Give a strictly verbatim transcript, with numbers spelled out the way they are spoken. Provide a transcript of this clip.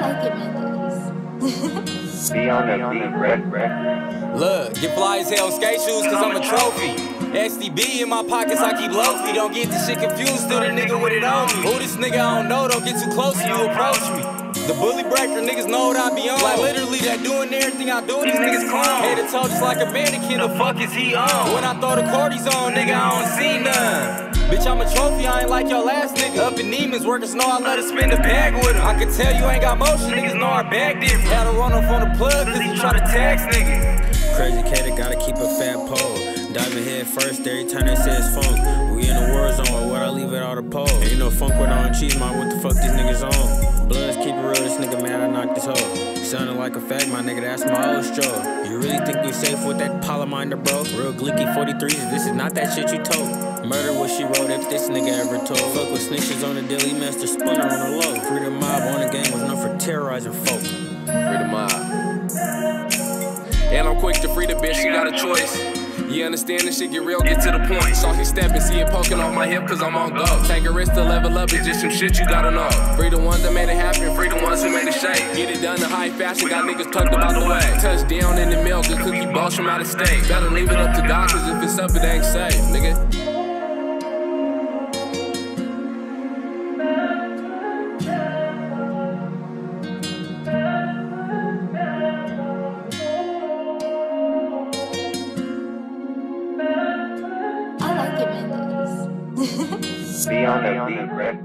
like it, man. Be on the beat, Brett, Brett. Look, get fly as hell skate shoes cause I'm a trophy. S T B in my pockets, I keep low-key. Don't get this shit confused, still the nigga with it on me. Who this nigga I don't know, don't get too close when you approach me. The bully breaker, niggas know what I be on. Like literally that doing everything I do, these niggas clown. Head to toe just like a mannequin, the fuck is he on? When I throw the cordies on, nigga, I don't see none. Bitch, I'm a trophy, I ain't like your last nigga. Up in Neiman's, workers know I let her spin the bag with him. I can tell you ain't got motion, niggas know our bag different. Had to run off on the plug, cause he try to tax niggas. Crazy cat, gotta keep a fat pole. Diving head first every time they say it's funk. We in the war zone, or what I leave it all to pole. Ain't no funk without cheese, man, what the fuck these niggas on? Bloods keep it real, this nigga mad I knocked this hoe. Sounding like a fag, my nigga, that's my old stroll. You really think we safe with that polyminder, bro? Real gleeky forty-threes, this is not that shit you told. Murder what she wrote if this nigga ever told. Fuck with snitches on the daily master, splinter on the low. Free the mob on the game was enough for terrorizing folk. Free the mob. And I'm quick to free the bitch, she got a choice. You understand this shit get real, get to the point. Saw he stepping, see it poking off my hip cause I'm on go. Take a risk to level up, it's just some shit you gotta know. Free the ones that made it happen, free the ones who made it shake. Get it done in high fashion, got niggas tucked about the way. Touchdown in the mill, good cookie balls from out of state. Better leave it up to God cause if it's up it ain't safe, nigga. I like it, man. Be on the beat, Brett.